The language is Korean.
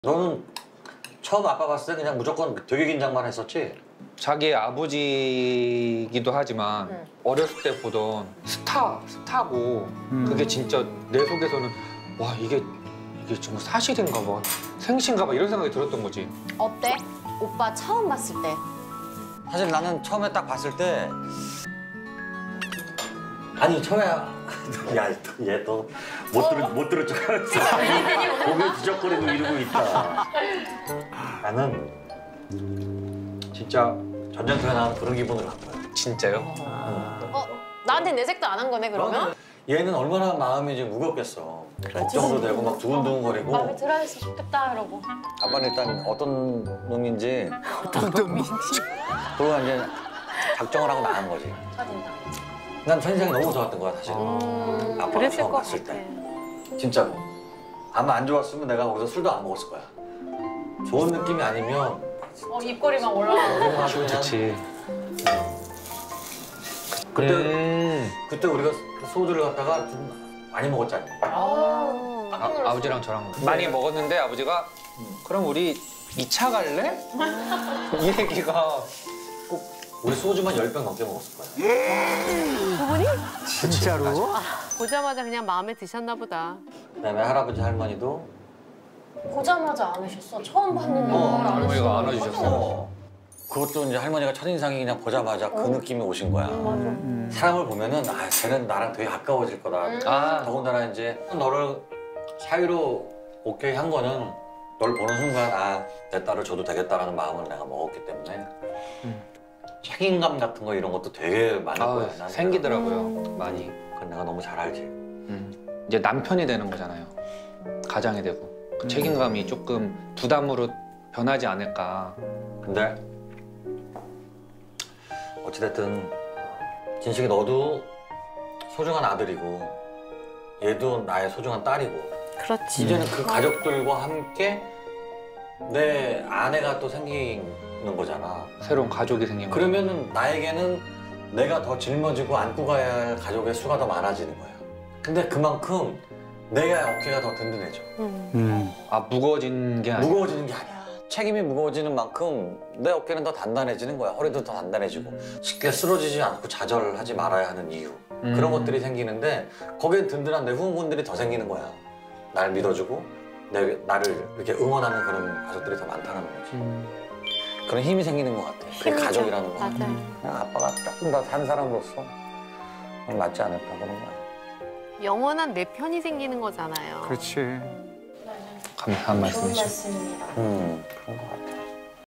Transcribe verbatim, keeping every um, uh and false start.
너는 처음 아빠 봤을 때 그냥 무조건 되게 긴장만 했었지? 자기의 아버지이기도 하지만 응. 어렸을 때 보던 스타, 스타고 음. 그게 진짜 내 속에서는 와 이게 이게 정말 사실인가 봐, 생신가 봐 이런 생각이 들었던 거지. 어때? 오빠 처음 봤을 때. 사실 나는 처음에 딱 봤을 때 아니 처음에 야얘또못 들을 못 들을 줄 알았어. 고개 뒤적거리고 이러고 있다. 나는 진짜 전쟁터에 나온 그런 기분으로 한 거야. 진짜요? 어? 나한테 내색도 안 한 거네 그러면? 얘는 얼마나 마음이 이제 무겁겠어. 걱정도 되고 막 두근두근거리고. 마음에 들어있으면 좋겠다 이러고. 아빠는 일단 어떤 놈인지 어떤 놈인지 그거 이제 작정을 하고 나간 거지. 첫인상. 난 첫인상이 너무 좋았던 거야 사실. 음, 아빠가 그랬을 처음 것 봤을 같아. 때. 진짜로. 아마 안 좋았으면 내가 거기서 술도 안 먹었을 거야. 좋은 느낌이 아니면 어, 입꼬리 막 올라가고. 기분 좋지. 그때 음. 그때 우리가 소주를 갖다가 좀 많이 먹었잖아. 아, 깜짝 아, 놀랐어. 아버지랑 저랑 많이 먹었는데 아버지가 그럼 우리 이 차 갈래? 이 얘기가 우리 소주만 열 병 넘게 먹었을 거야. 부모님? 진짜로? 보자마자 그냥 마음에 드셨나 보다. 그다음에 할아버지 할머니도 보자마자 안으셨어. 처음 봤는데 어, 뭘 안으셨어. 할머니가 안아주셨어. 어. 그것도 이제 할머니가 첫인상이 그냥 보자마자 그 느낌이 오신 거야. 사람을 보면은 아 쟤는 나랑 되게 가까워질 거다. 아, 더군다나 이제 너를 사위로 오케이 한 거는 널 보는 순간 아 내 딸을 줘도 되겠다라는 마음을 내가 먹었기 때문에 음. 책임감 같은 거 이런 것도 되게 많을 아 거야. 나는. 생기더라고요. 음. 많이. 그건 내가 너무 잘 알지. 음. 이제 남편이 되는 거잖아요. 가장이 되고 그 책임감이 조금 부담으로 변하지 않을까. 근데 어찌됐든 진식이 너도 소중한 아들이고 얘도 나의 소중한 딸이고 그렇지. 이제는 그 가족들과 함께 내 아내가 또 생기는 거잖아. 새로운 가족이 생긴 거. 그러면은 나에게는 내가 더 짊어지고 안고 가야 할 가족의 수가 더 많아지는 거야. 근데 그만큼 내가 어깨가 더 든든해져. 음. 음. 아 무거워진 게 아니야. 무거워지는 게 아니야. 책임이 무거워지는 만큼 내 어깨는 더 단단해지는 거야. 허리도 더 단단해지고 쉽게 쓰러지지 않고 좌절하지 말아야 하는 이유. 음. 그런 것들이 생기는데 거기에 든든한 내 후원군들이 더 생기는 거야. 날 믿어주고 내, 나를 이렇게 응원하는 그런 가족들이 더 많다는 거지. 음. 그런 힘이 생기는 것 같아. 그게 힘이죠. 가족이라는 거. 맞아요. 그냥 아빠가 조금 더 산 사람으로서 맞지 않을까 그런 거야. 영원한 내 편이 생기는 거잖아요. 그렇지. 감사한 좋은 말씀이시죠. 말씀입니다. 음, 그런 거 같아.